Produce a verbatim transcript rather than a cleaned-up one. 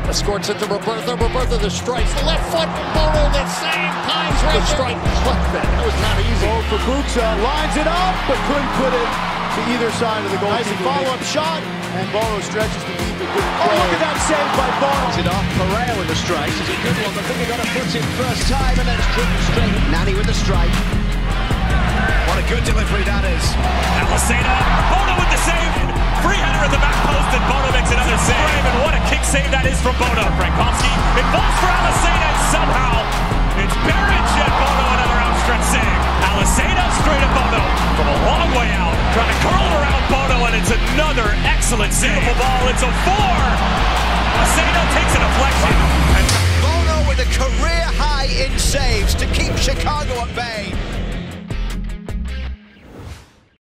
Escorts it to Roberto. Roberto the strikes. The left foot. Bono the same times right. The strike. That was not easy. Goal for Buxa. Lines it up, but couldn't put it to either side of the goal. Nice follow-up shot, and Bono stretches to deep. Oh, look at that save by Bono. It off. Pereira with the strike. It's a good one. I think he got a foot in first time, and then it's driven straight. Nani with the strike. What a good delivery that is. Allstate. Bono with the save. Free header at the back post, and Bono makes another save. And what a kick save that is from Bono. Frankowski. It falls for Allstate, and somehow it's Barrett and Bono another outstretched save. Allstate straight at Bono from a long way out, trying to curl around Bono, and it's another excellent save. Beautiful ball. It's a four. Allstate takes a deflection. And Bono with a career high in saves to keep Chicago at bay.